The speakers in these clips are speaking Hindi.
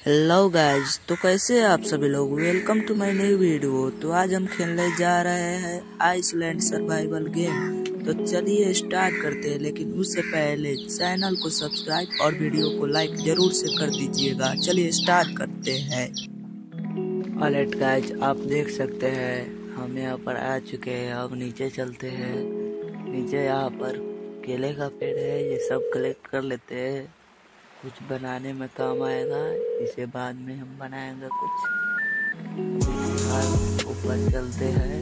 हेलो गाइज, तो कैसे हैं आप सभी लोग। Welcome to my new video. तो आज हम खेलने जा रहे हैं आइसलैंड सर्वाइवल गेम। तो चलिए स्टार्ट करते हैं, लेकिन उससे पहले चैनल को सब्सक्राइब और वीडियो को लाइक जरूर से कर दीजिएगा। चलिए स्टार्ट करते हैं। ऑलराइट गाइज, आप देख सकते हैं हम यहाँ पर आ चुके हैं। अब नीचे चलते हैं। नीचे यहाँ पर केले का पेड़ है, ये सब कलेक्ट कर लेते हैं। कुछ बनाने में काम आएगा, इसे बाद में हम बनाएंगे कुछ। ऊपर चलते हैं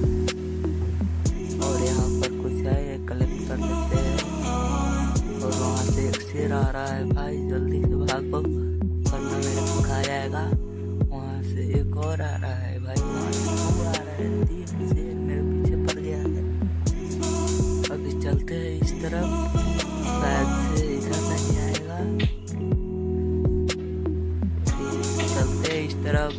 और यहाँ पर कुछ है, ये कलेक्ट कर लेते हैं। और वहाँ से एक शेर आ रहा है भाई, जल्दी से भागो वरना मेरे को खा जाएगा। वहाँ से एक और आ रहा है भाई, वहाँ से दो आ रहा है, 3 शेर मेरे पीछे पड़ गया है। अभी चलते हैं इस तरफ, शायद से इधर नहीं आएगा। चलते हैं इस तरफ।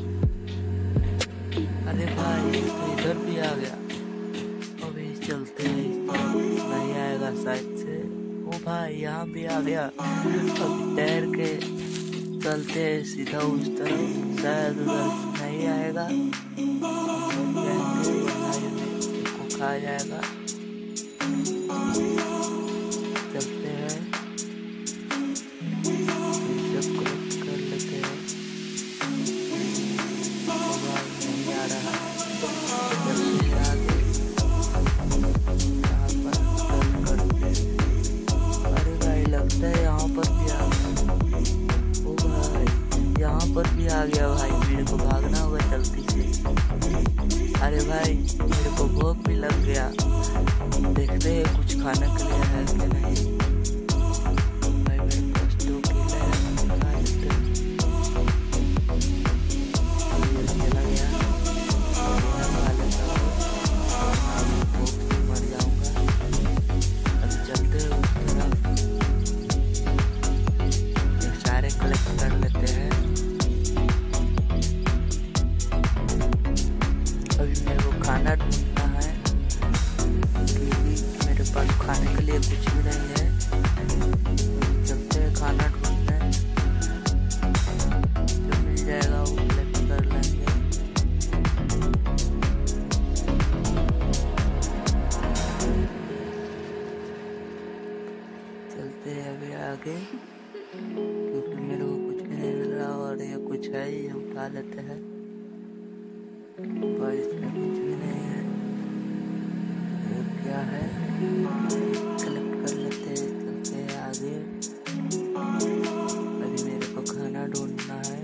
अरे भाई तो इधर भी आ गया। अभी चलते हैं इस तरफ, नहीं आएगा शायद से। ओ भाई यहाँ भी आ गया। अब तैर के चलते हैं सीधा उस तरफ, शायद उधर नहीं आएगा। को खा जाएगा। चलते हैं, सब कलेक्ट कर लेते हैं। नहीं आ रहा, चलते हैं आगे। यहाँ पर करते हैं। अरे भाई लगता है यहाँ पर भी आ गया। ओ भाई यहाँ पर भी आ गया भाई, मेरे को भागना होगा जल्दी से। अरे भाई मेरे को भूख भी लग गया। देखते हैं कुछ खाने के लिए है कि नहीं। भाई मेरे पास 2 केले हैं, खा लेते हैं। चला गया, खा लेता हूँ, भूख से मर जाऊंगा। अभी चलते हैं उस तरफ, सारे कलेक्ट कर लेते हैं। अभी मेरे को खाना ढूंढना है, मेरे पास खाने के लिए कुछ भी नहीं है। चलते हैं खाना ढूंढने, जो मिल जाएगा वो कलेक्ट कर लेंगे। चलते हैं अभी आगे, क्योंकि मेरे को कुछ भी नहीं मिल रहा और ये कुछ है, ये उठा लेते हैं। पर इसमें कुछ भी नहीं है। ये क्या है, कलेक्ट कर लेते हैं। चलते हैं आगे। अभी मेरे को खाना ढूंढना है।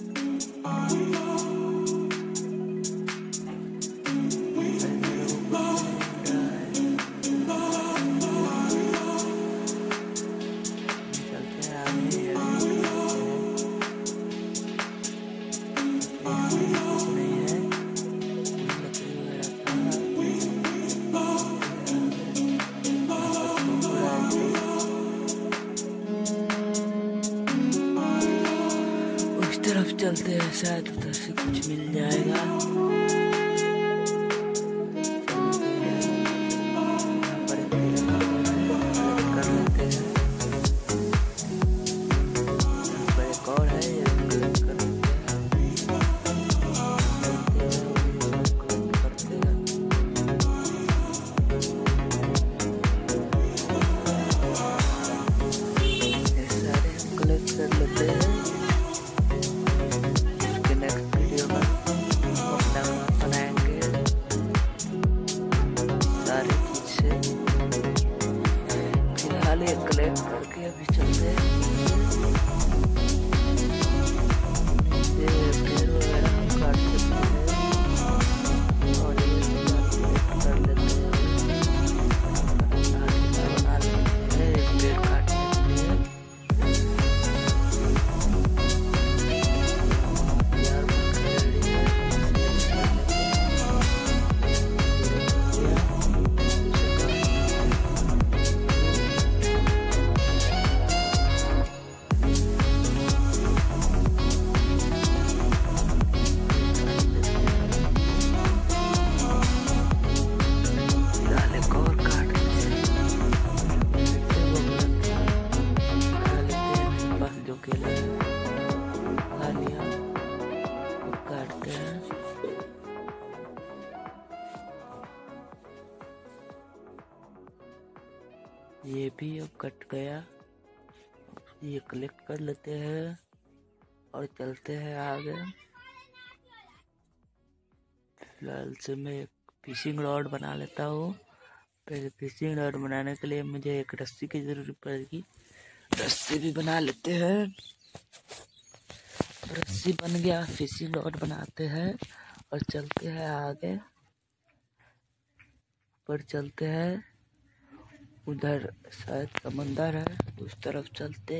चलते हैं आगे। कुछ नहीं है। तरफ चलते हैं, शायद उधर से कुछ मिल जाएगा। कर लेते हैं। एक और है, ये कलेक्ट कर लेते हैं। ये सारे कलेक्ट कर लेते हैं। वीडियो में बनाएंगे सारी चीज से। फिलहाल ये कलेक्ट करके अभी चलते हैं। ये भी अब कट गया। ये कलेक्ट कर लेते हैं और चलते हैं आगे। फिलहाल से मैं एक फिशिंग रॉड बना लेता हूँ। पहले फिशिंग रॉड बनाने के लिए मुझे एक रस्सी की जरूरत पड़ेगी। रस्सी भी बना लेते हैं। रस्सी बन गया, फिशिंग रॉड बनाते हैं और चलते हैं आगे। पर चलते हैं, उधर शायद समंदर है, उस तरफ चलते।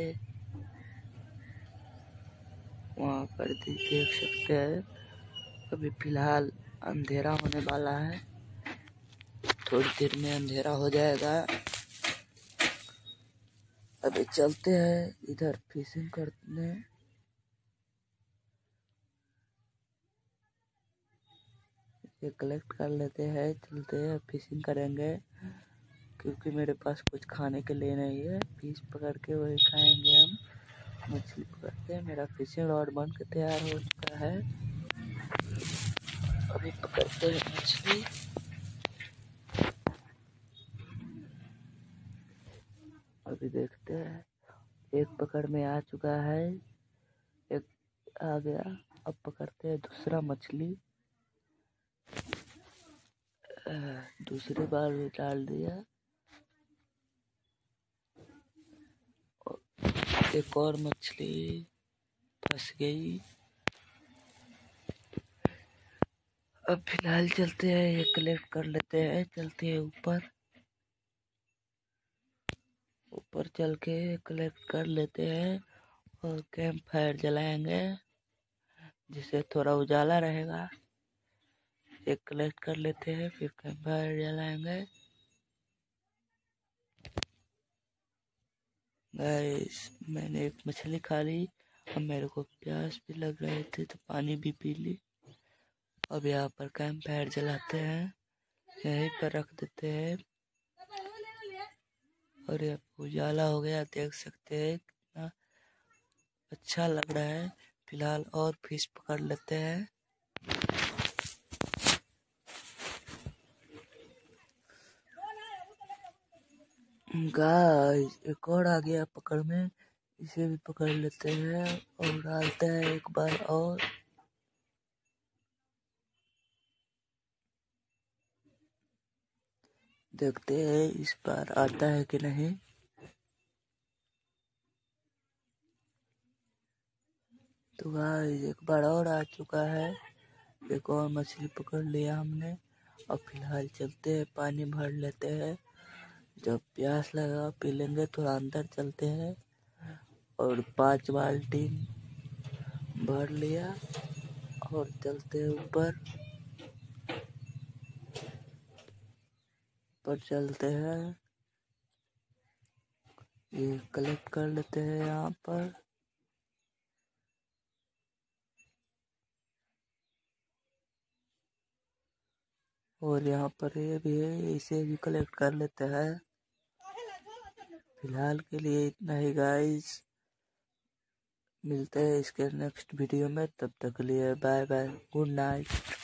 वहाँ पर देख सकते हैं अभी फिलहाल अंधेरा होने वाला है। थोड़ी देर में अंधेरा हो जाएगा। अभी चलते हैं इधर फिशिंग करने। ये कलेक्ट कर लेते हैं, चलते हैं फिशिंग करेंगे। क्योंकि मेरे पास कुछ खाने के लिए नहीं है, फिश पकड़ के वही खाएंगे हम। मछली पकड़ते हैं। मेरा फिशिंग रॉड बन के तैयार हो चुका है। अभी पकड़ते हैं मछली। अभी देखते हैं, एक पकड़ में आ चुका है, एक आ गया। अब पकड़ते हैं दूसरा मछली। दूसरी बार भी डाल दिया। एक और मछली फंस गई। अब फिलहाल चलते हैं, ये कलेक्ट कर लेते हैं। चलते हैं ऊपर। ऊपर चल के कलेक्ट कर लेते हैं और कैंप फायर जलाएंगे, जिससे थोड़ा उजाला रहेगा। एक कलेक्ट कर लेते हैं, फिर कैंप फायर जलाएंगे। गाइस, मैंने एक मछली खा ली। अब मेरे को प्यास भी लग रही थी तो पानी भी पी ली। अब यहाँ पर कैंप फायर जलाते हैं, यहीं पर रख देते हैं। और ये उजाला हो गया, देख सकते हैं कितना अच्छा लग रहा है। फिलहाल और फिश पकड़ लेते हैं। गाइस, एक और आ गया पकड़ में, इसे भी पकड़ लेते हैं और डालते हैं एक बार और। देखते हैं इस बार आता है कि नहीं। तो गाइस, एक बार और आ चुका है। एक और मछली पकड़ लिया हमने। अब फिलहाल चलते हैं, पानी भर लेते हैं। जब प्यास लगा पी लेंगे। थोड़ा अंदर चलते हैं और 5 बाल्टी भर लिया और चलते हैं ऊपर। चलते हैं, ये कलेक्ट कर लेते हैं यहाँ पर। और यहाँ पर ये भी है, इसे भी कलेक्ट कर लेते हैं। फिलहाल के लिए इतना ही गाइस। मिलते हैं इसके नेक्स्ट वीडियो में, तब तक के लिए बाय बाय, गुड नाइट।